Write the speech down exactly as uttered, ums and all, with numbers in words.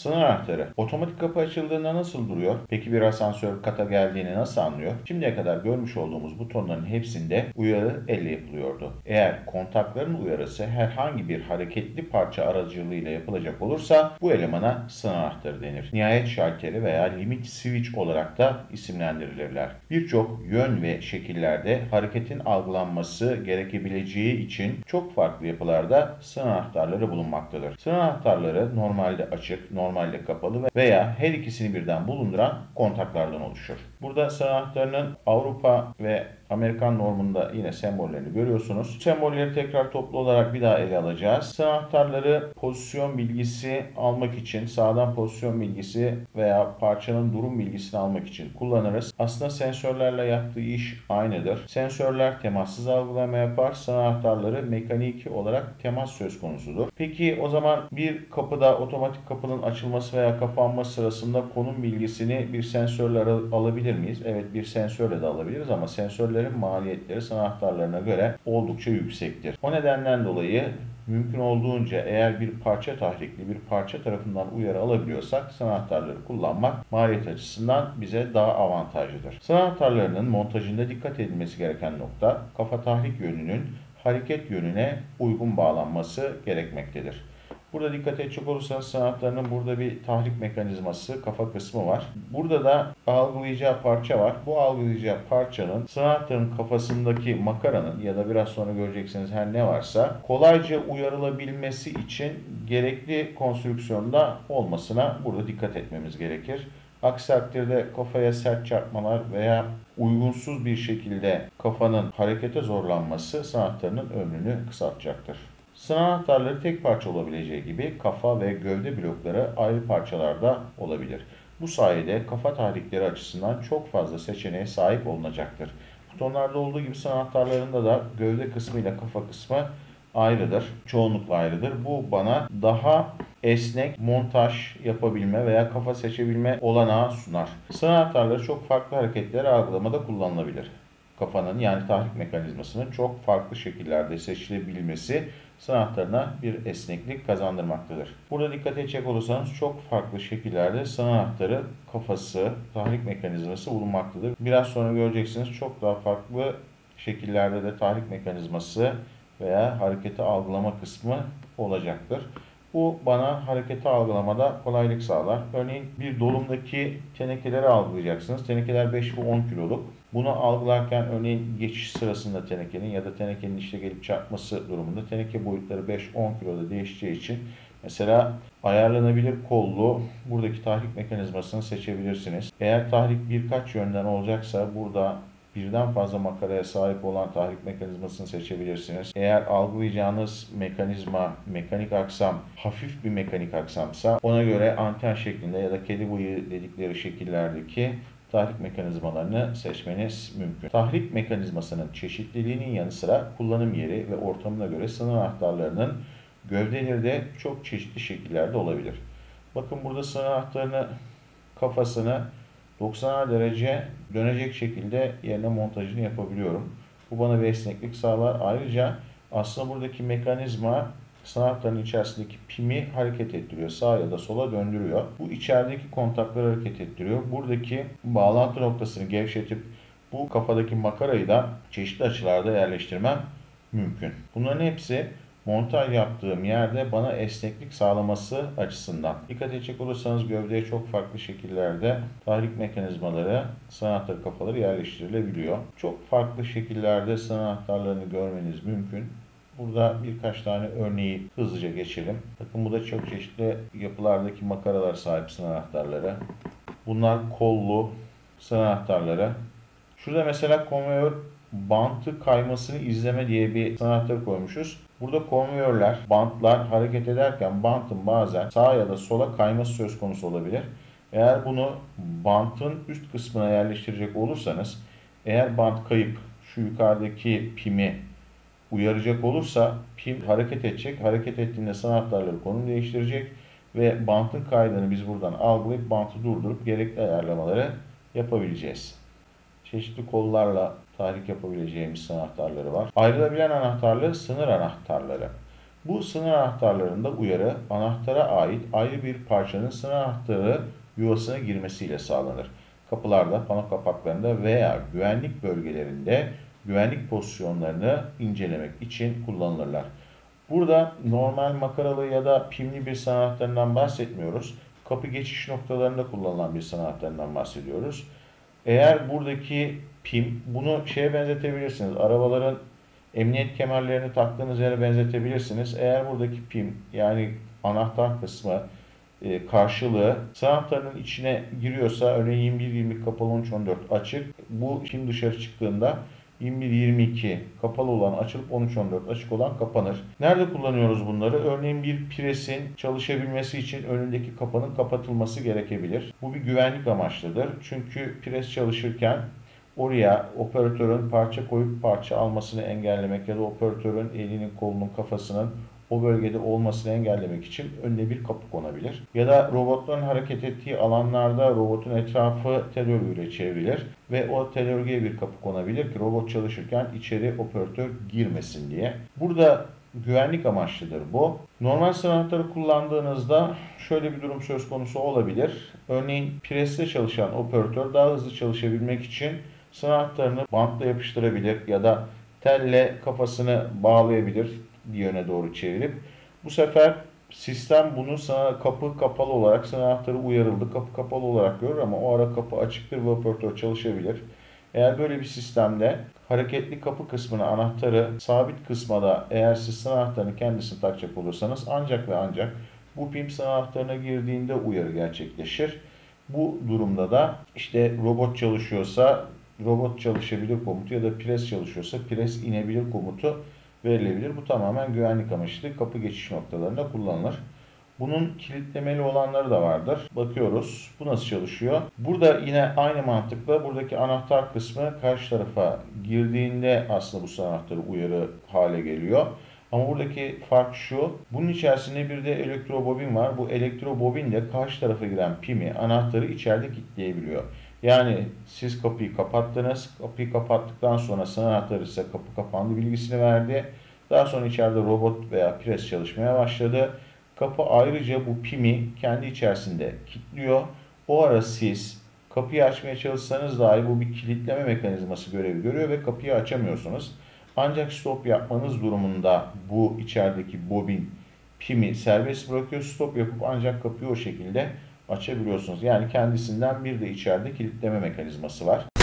Sınır anahtarı. Otomatik kapı açıldığında nasıl duruyor? Peki bir asansör kata geldiğini nasıl anlıyor? Şimdiye kadar görmüş olduğumuz butonların hepsinde uyarı elle yapılıyordu. Eğer kontakların uyarısı herhangi bir hareketli parça aracılığıyla yapılacak olursa bu elemana sınır anahtarı denir. Nihayet şalteri veya limit switch olarak da isimlendirilirler. Birçok yön ve şekillerde hareketin algılanması gerekebileceği için çok farklı yapılarda sınır anahtarları bulunmaktadır. Sınır anahtarları normalde açık, normalde kapalı veya her ikisini birden bulunduran kontaklardan oluşur. Burada sınır anahtarının Avrupa ve Amerikan normunda yine sembollerini görüyorsunuz. Bu sembolleri tekrar toplu olarak bir daha ele alacağız. Sınır anahtarları pozisyon bilgisi almak için, sağdan pozisyon bilgisi veya parçanın durum bilgisini almak için kullanırız. Aslında sensörlerle yaptığı iş aynıdır. Sensörler temassız algılama yapar. Sınır anahtarları mekanik olarak temas söz konusudur. Peki o zaman bir kapıda otomatik kapının açılması veya kapanması sırasında konum bilgisini bir sensörle alabilir miyiz? Evet, bir sensörle de alabiliriz ama sensörlerin maliyetleri sınır anahtarlarına göre oldukça yüksektir. O nedenden dolayı mümkün olduğunca eğer bir parça tahrikli bir parça tarafından uyarı alabiliyorsak sınır anahtarları kullanmak maliyet açısından bize daha avantajlıdır. Sınır anahtarlarının montajında dikkat edilmesi gereken nokta kafa tahrik yönünün hareket yönüne uygun bağlanması gerekmektedir. Burada dikkat edecek olursanız sınır anahtarının burada bir tahrik mekanizması, kafa kısmı var. Burada da algılayacağı parça var. Bu algılayacağı parçanın sınır anahtarının kafasındaki makaranın ya da biraz sonra göreceksiniz her ne varsa kolayca uyarılabilmesi için gerekli konstrüksiyonda olmasına burada dikkat etmemiz gerekir. Aksi takdirde kafaya sert çarpmalar veya uygunsuz bir şekilde kafanın harekete zorlanması sınır anahtarının ömrünü kısaltacaktır. Sınır anahtarları tek parça olabileceği gibi kafa ve gövde blokları ayrı parçalarda olabilir. Bu sayede kafa tahrikleri açısından çok fazla seçeneğe sahip olunacaktır. Butonlarda olduğu gibi sınır anahtarlarında da gövde kısmı ile kafa kısmı ayrıdır. Çoğunlukla ayrıdır. Bu bana daha esnek montaj yapabilme veya kafa seçebilme olanağı sunar. Sınır anahtarları çok farklı hareketleri algılamada kullanılabilir. Kafanın yani tahrik mekanizmasının çok farklı şekillerde seçilebilmesi sınır anahtarına bir esneklik kazandırmaktadır. Burada dikkat edecek olursanız çok farklı şekillerde sınır anahtarı, kafası, tahrik mekanizması bulunmaktadır. Biraz sonra göreceksiniz çok daha farklı şekillerde de tahrik mekanizması veya hareketi algılama kısmı olacaktır. Bu bana hareketi algılamada kolaylık sağlar. Örneğin bir dolumdaki tenekeleri algılayacaksınız. Tenekeler beş ve on kiloluk. Bunu algılarken örneğin geçiş sırasında tenekenin ya da tenekenin işte gelip çarpması durumunda teneke boyutları beş on kiloda değişeceği için mesela ayarlanabilir kollu buradaki tahrik mekanizmasını seçebilirsiniz. Eğer tahrik birkaç yönden olacaksa burada birden fazla makaraya sahip olan tahrik mekanizmasını seçebilirsiniz. Eğer algılayacağınız mekanizma, mekanik aksam hafif bir mekanik aksamsa ona göre anten şeklinde ya da kedi boyu dedikleri şekillerdeki tahrik mekanizmalarını seçmeniz mümkün. Tahrik mekanizmasının çeşitliliğinin yanı sıra kullanım yeri ve ortamına göre sınır anahtarlarının gövdeleri de çok çeşitli şekillerde olabilir. Bakın burada sınır anahtarını kafasını doksan derece dönecek şekilde yerine montajını yapabiliyorum. Bu bana bir esneklik sağlar. Ayrıca aslında buradaki mekanizma sınır anahtarının içerisindeki pimi hareket ettiriyor. Sağa ya da sola döndürüyor. Bu içerideki kontakları hareket ettiriyor. Buradaki bağlantı noktasını gevşetip bu kafadaki makarayı da çeşitli açılarda yerleştirmem mümkün. Bunların hepsi montaj yaptığım yerde bana esneklik sağlaması açısından. Dikkat edecek olursanız gövdeye çok farklı şekillerde tahrik mekanizmaları, sınır anahtarı kafaları yerleştirilebiliyor. Çok farklı şekillerde sınır anahtarlarını görmeniz mümkün. Burada birkaç tane örneği hızlıca geçelim. Bakın bu da çok çeşitli yapılardaki makaralar sahip sınır anahtarları. Bunlar kollu sınır anahtarları. Şurada mesela konveyör bantı kaymasını izleme diye bir sınır anahtarı koymuşuz. Burada konveyörler, bantlar hareket ederken bantın bazen sağa ya da sola kayması söz konusu olabilir. Eğer bunu bantın üst kısmına yerleştirecek olursanız, eğer bant kayıp şu yukarıdaki pimi uyaracak olursa pim hareket edecek. Hareket ettiğinde sınır anahtarları konum değiştirecek ve bantın kaydığını biz buradan algılayıp bantı durdurup gerekli ayarlamaları yapabileceğiz. Çeşitli kollarla tahrik yapabileceğimiz sınır anahtarları var. Ayrılabilen anahtarlı sınır anahtarları. Bu sınır anahtarlarında uyarı anahtara ait ayrı bir parçanın sınır anahtarı yuvasına girmesiyle sağlanır. Kapılarda, pano kapaklarında veya güvenlik bölgelerinde güvenlik pozisyonlarını incelemek için kullanılırlar. Burada normal makaralı ya da pimli bir sınır anahtarından bahsetmiyoruz. Kapı geçiş noktalarında kullanılan bir sınır anahtarından bahsediyoruz. Eğer buradaki pim, bunu şeye benzetebilirsiniz. Arabaların emniyet kemerlerini taktığınız yere benzetebilirsiniz. Eğer buradaki pim, yani anahtar kısmı e, karşılığı sınır anahtarının içine giriyorsa, örneğin yirmi bir yirmi kapalı, on üç on dört açık. Bu pim dışarı çıktığında yirmi bir yirmi iki kapalı olan açılıp on üç on dört açık olan kapanır. Nerede kullanıyoruz bunları? Örneğin bir presin çalışabilmesi için önündeki kapının kapatılması gerekebilir. Bu bir güvenlik amaçlıdır. Çünkü pres çalışırken oraya operatörün parça koyup parça almasını engellemek ya da operatörün elinin, kolunun, kafasının o bölgede olmasını engellemek için önüne bir kapı konabilir. Ya da robotların hareket ettiği alanlarda robotun etrafı tel örgüyle çevrilir ve o tel örgüye bir kapı konabilir ki robot çalışırken içeri operatör girmesin diye. Burada güvenlik amaçlıdır bu. Normal sınır anahtarı kullandığınızda şöyle bir durum söz konusu olabilir. Örneğin presle çalışan operatör daha hızlı çalışabilmek için sınır anahtarını bantla yapıştırabilir ya da telle kafasını bağlayabilir bir yöne doğru çevirip. Bu sefer sistem bunu sana kapı kapalı olarak, sınır anahtarı uyarıldı, kapı kapalı olarak görür ama o ara kapı açıktır ve operatör çalışabilir. Eğer böyle bir sistemde hareketli kapı kısmına anahtarı sabit kısma da eğer siz sınır anahtarını kendisini takacak olursanız ancak ve ancak bu pim sınır anahtarına girdiğinde uyarı gerçekleşir. Bu durumda da işte robot çalışıyorsa robot çalışabilir komutu ya da pres çalışıyorsa pres inebilir komutu verilebilir. Bu tamamen güvenlik amaçlı kapı geçiş noktalarında kullanılır. Bunun kilitlemeli olanları da vardır. Bakıyoruz. Bu nasıl çalışıyor? Burada yine aynı mantıkla buradaki anahtar kısmı karşı tarafa girdiğinde aslında bu anahtarı uyarı hale geliyor. Ama buradaki fark şu. Bunun içerisinde bir de elektrobobin var. Bu elektrobobin de karşı tarafa giren pimi, anahtarı içeride kilitleyebiliyor. Yani siz kapıyı kapattınız. Kapıyı kapattıktan sonra sınır anahtarı size kapı kapandı bilgisini verdi. Daha sonra içeride robot veya pres çalışmaya başladı. Kapı ayrıca bu pimi kendi içerisinde kilitliyor. O ara siz kapıyı açmaya çalışsanız dahi bu bir kilitleme mekanizması görevi görüyor ve kapıyı açamıyorsunuz. Ancak stop yapmanız durumunda bu içerideki bobin pimi serbest bırakıyor. Stop yapıp ancak kapıyı o şekilde açabiliyorsunuz. Yani kendisinden bir de içeride kilitleme mekanizması var.